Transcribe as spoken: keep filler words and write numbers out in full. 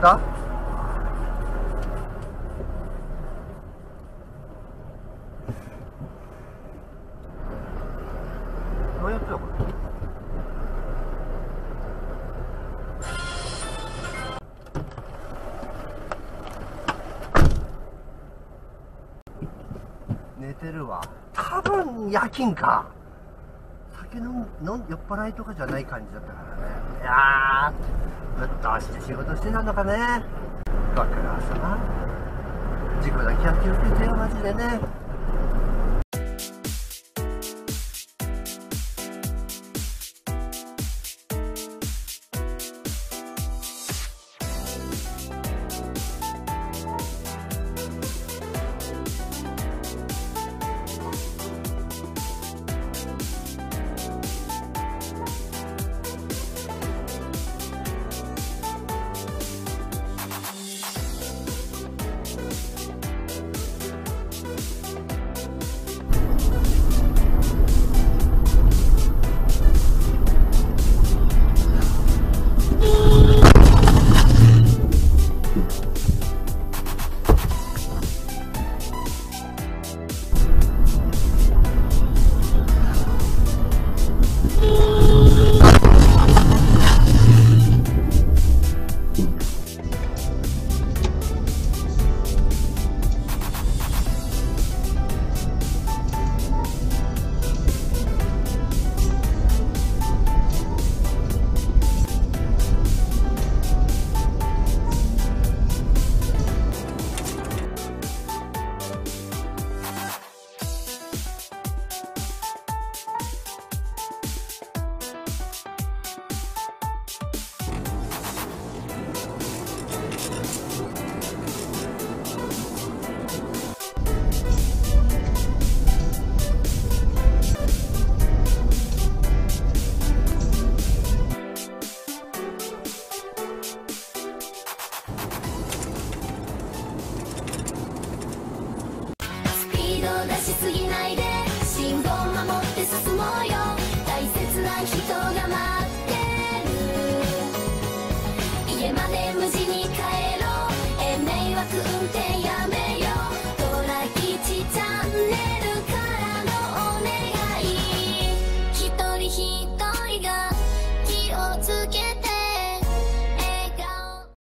た？どうやってだこれ。寝てるわ。多分夜勤か。酒飲ん飲ん酔っ払いとかじゃない感じだったからね。いやー、ぶっ通して仕事してたのかね。ご苦労様。事故だけは気をつけてよ、マジでね。 出しすぎないで